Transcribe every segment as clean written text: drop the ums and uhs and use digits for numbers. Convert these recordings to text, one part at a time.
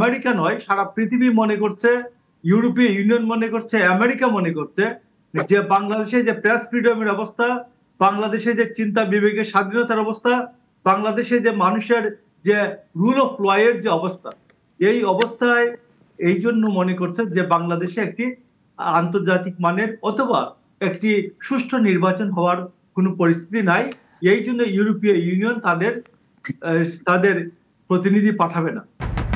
America নয়, সারা পৃথিবী মনে করছে, ইউরোপীয় ইউনিয়ন মনে করছে, আমেরিকা মনে করছে যে বাংলাদেশে যে প্রেস ফ্রিডমের অবস্থা, বাংলাদেশে যে চিন্তা বিবেকের স্বাধীনতার অবস্থা, বাংলাদেশে যে মানুষের যে রুল অফ ল এর যে অবস্থা, এই অবস্থায় এই জন্য মনে করছে যে বাংলাদেশে একটি আন্তর্জাতিক মানের অথবা একটি সুষ্ঠু নির্বাচন হওয়ার কোনো পরিস্থিতি নাই। এই জন্য ইউরোপীয় ইউনিয়ন তাদের প্রতিনিধি পাঠাবে না।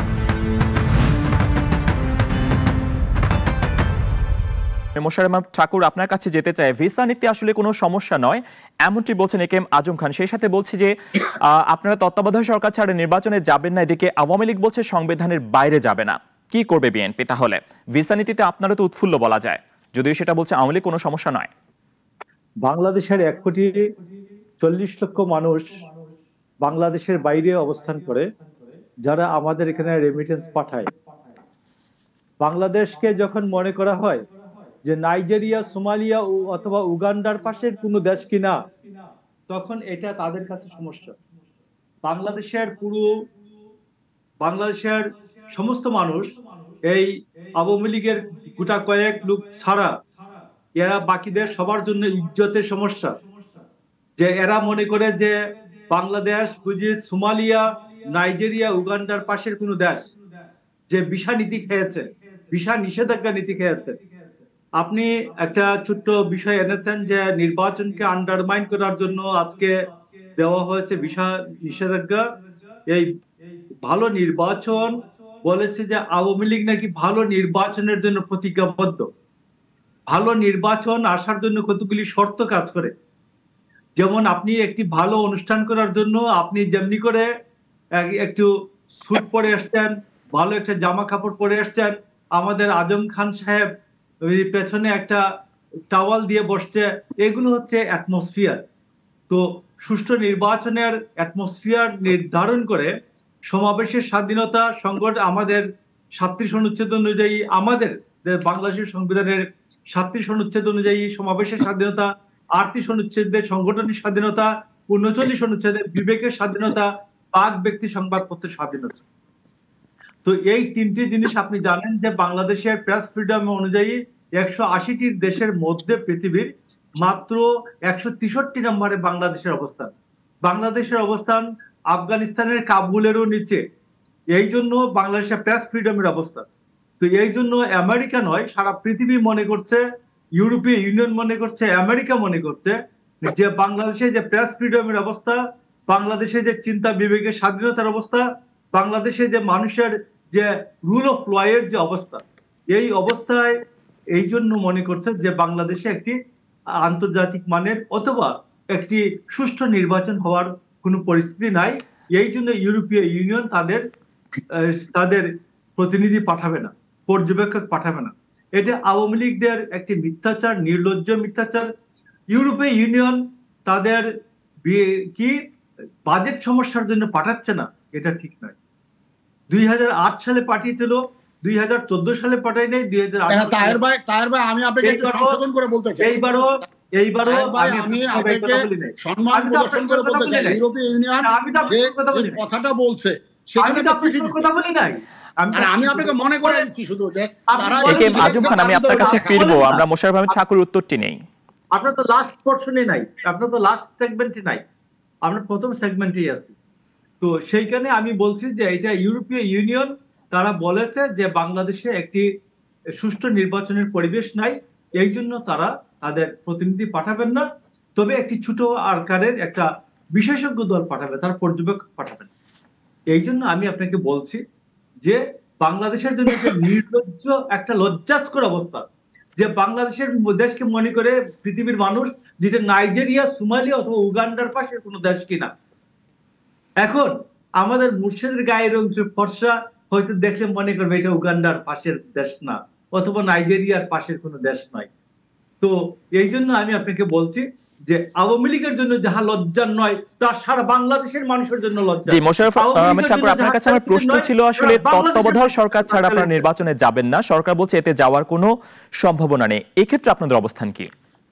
মোশাররফ ঠাকুর, আপনার কাছে যেতে চাই, ভিসা নীতি আসলে কোনো সমস্যা নয় এমনটি বলছেন একেএম আজম খান। সেই সাথে বলছি যে আপনারা তত্ত্বাবধায়ক সরকার ছাড়া নির্বাচনে যাবেন না, এদিকে আওয়ামী লীগ বলছে সংবিধানের বাইরে যাবে না। কি করবে বিএনপি তাহলে? ভিসা নীতিতে আপনারা তো উৎফুল্ল বলা যায়, যদিও সেটা বলছে আওয়ামী লীগ কোনো সমস্যা নয়। বাংলাদেশের 1,40,00,000 মানুষ বাংলাদেশের বাইরে অবস্থান করে, যারা আমাদের এখানে রেমিটেন্স পাঠায়। বাংলাদেশকে যখন মনে করা হয় যে নাইজেরিয়া, সোমালিয়া অথবা উগান্ডার পাশের কোনো দেশ কিনা, তখন এটা তাদের কাছে সমস্যা। বাংলাদেশের সমস্ত মানুষ এই আওয়ামী লীগের গোটা কয়েক লোক ছাড়া এরা বাকিদের সবার জন্য ইজ্জতের সমস্যা। যে এরা মনে করে যে বাংলাদেশ বুঝি সোমালিয়া, নাইজেরিয়া, উগান্ডার পাশের কোনো দেশ, যে ভিসা নীতি খেয়েছে, ভিসা নিষেধাজ্ঞা নীতি খেয়েছে। আপনি একটা ছোট্ট বিষয় এনেছেন যে নির্বাচনকে আন্ডারমাইন করার জন্য আজকে দেওয়া হয়েছে ভিসা নিষেধাজ্ঞা। এই ভালো নির্বাচন বলেছে যে আওয়ামী লীগ নাকি ভালো নির্বাচনের জন্য প্রতিজ্ঞাবদ্ধ। ভালো নির্বাচন আসার জন্য কতগুলি শর্ত কাজ করে। যেমন আপনি একটি ভালো অনুষ্ঠান করার জন্য আপনি যেমনি করে একটু স্যুট পরে আসছেন, ভালো একটা জামা কাপড় পরে আসছেন, আমাদের আজম খান সাহেব পেছনে একটা টাওয়াল দিয়ে বসছে, এগুলো হচ্ছে অ্যাটমসফিয়ার। তো সুষ্ঠু নির্বাচনের অ্যাটমসফিয়ার নির্ধারণ করে সমাবেশের স্বাধীনতা, আমাদের 37 অনুচ্ছেদ অনুযায়ী, আমাদের বাংলাদেশের সংবিধানের 37 অনুচ্ছেদ অনুযায়ী সমাবেশের স্বাধীনতা, 38 অনুচ্ছেদের সংগঠনের স্বাধীনতা, 39 অনুচ্ছেদের বিবেকের স্বাধীনতা, বাক ব্যক্তি সংবাদপত্রের স্বাধীনতা। তো এই তিনটি জিনিস আপনি জানেন যে বাংলাদেশের প্রেস ফ্রিডম অনুযায়ী 180টি দেশের মধ্যে পৃথিবীর মাত্র 163 নম্বরে বাংলাদেশের অবস্থান আফগানিস্তানের কাবুলেরও নিচে। এই জন্য বাংলাদেশের প্রেস ফ্রিডমের অবস্থা। তো এই জন্য আমেরিকা নয়, সারা পৃথিবী মনে করছে, ইউরোপীয় ইউনিয়ন মনে করছে, আমেরিকা মনে করছে যে বাংলাদেশে যে প্রেস ফ্রিডমের অবস্থা, বাংলাদেশে যে চিন্তা বিবেকের স্বাধীনতার অবস্থা, বাংলাদেশে যে মানুষের যে রুল অফ ল এর যে অবস্থা, এই অবস্থায় এই জন্য মনে করছে যে বাংলাদেশে একটি আন্তর্জাতিক মানের অথবা একটি সুষ্ঠু নির্বাচন হওয়ার কোনো পরিস্থিতি নাই। এই জন্য ইউরোপীয় ইউনিয়ন তাদের প্রতিনিধি পাঠাবে না, পর্যবেক্ষক পাঠাবে না। এটা আওয়ামী লীগদের একটি মিথ্যাচার, নির্লজ্জ মিথ্যাচার। ইউরোপীয় ইউনিয়ন তাদের কি বাজেট সমস্যার জন্য পাঠাচ্ছে না, এটা ঠিক নয়। 2008 সালে পাঠিয়েছিল, 2014 সালে পাঠায় নাই, 2008। তাহের ভাই আমি আপনাকে সংশোধন করে বলতে চাই, এইবারও আমি আপনাকে সম্মান প্রদর্শন করে বলতে চাই, ইউরোপীয় ইউনিয়ন যে কথাটা বলছে সেখানে কথা বলি নাই, আমি আপনাকে মনে করে দিচ্ছি শুধু যে একেএম আজম খান, আমি আপনার কাছে ফিরবো, আমরা মোশাররফ ঠাকুরের উত্তরটি নেই। আপনার তো লাস্ট পোরশনে নাই, আপনার তো লাস্ট সেগমেন্টে নাই, আমরা প্রথম সেগমেন্টেই আছি। তো সেইখানে আমি বলছি যে এটা ইউরোপীয় ইউনিয়ন তারা বলেছে যে বাংলাদেশে একটি সুষ্ঠু নির্বাচনের পরিবেশ নাই, এই জন্য তারা তাদের প্রতিনিধি পাঠাবেন না। তবে একটি ছোট আকারের একটা বিশেষজ্ঞ দল পাঠাবে, তার পর্যবেক্ষক পাঠাবেন। এই জন্য আমি আপনাকে বলছি যে বাংলাদেশের জন্য একটা নির্লজ্জ, একটা লজ্জাস্কর অবস্থা যে বাংলাদেশের দেশকে মনে করে পৃথিবীর মানুষ যেটা নাইজেরিয়া, সোমালিয়া অথবা উগান্ডার পাশে কোনো দেশ কিনা। এখন আমাদের মুর্শিদের গায়ের রং ফর্সা, হয়তো দেখলে মনে করবে এটা উগান্ডার পাশের দেশ না, অথবা নাইজেরিয়ার পাশের কোনো দেশ নয়। তো এই জন্য আমি আপনাকে বলছি যে আওয়ামী লীগের জন্য যাহা লজ্জার নয়, তা সারা বাংলাদেশের মানুষের জন্য লজ্জা। জি মোশাররফ ঠাকুর, আপনার কাছে আমার প্রশ্ন ছিল আসলে তত্ত্বাবধায়ক সরকার ছাড়া আপনারা নির্বাচনে যাবেন না, সরকার বলছে এতে যাওয়ার কোনো সম্ভাবনা নেই, এক্ষেত্রে আপনাদের অবস্থান কি?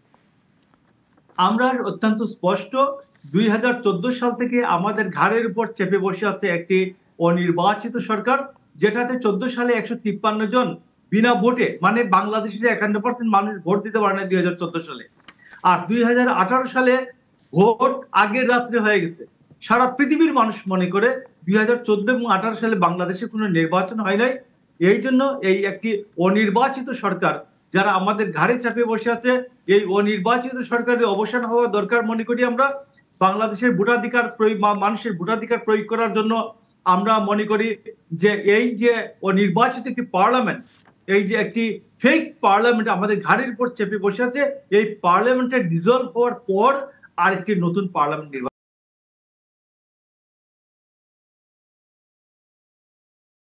আমরা অত্যন্ত স্পষ্ট, 2014 সাল থেকে আমাদের ঘাড়ের উপর চেপে বসে আছে একটি অনির্বাচিত সরকার, যেটাতে 14 সালে 153 জন বিনা ভোটে, মানে বাংলাদেশের 51% মানুষ ভোট দিতে পারে না 2014 সালে। আর 2018 সালে ভোট আগের রাত্রে হয়ে গেছে। সারা পৃথিবীর মানুষ মনে করে 2014 এবং 18 সালে বাংলাদেশে কোনো নির্বাচন হয় নাই। এই জন্য এই একটি অনির্বাচিত সরকার যারা আমাদের ঘাড়ে চাপিয়ে বসে আছে, এই অনির্বাচিত সরকারের অবসান হওয়া দরকার মনে করি আমরা। বাংলাদেশের ভোটাধিকার প্রয়োগ, মানুষের ভোটাধিকার প্রয়োগ করার জন্য আমরা মনে করি যে এই যে অনির্বাচিত একটি পার্লামেন্ট, এই যে একটি ফেক পার্লামেন্ট আমাদের ঘাড়ের উপর চেপে বসে আছে, এই পার্লামেন্টের ডিসলভ হওয়ার পর আরেকটি নতুন পার্লামেন্ট নির্বাচন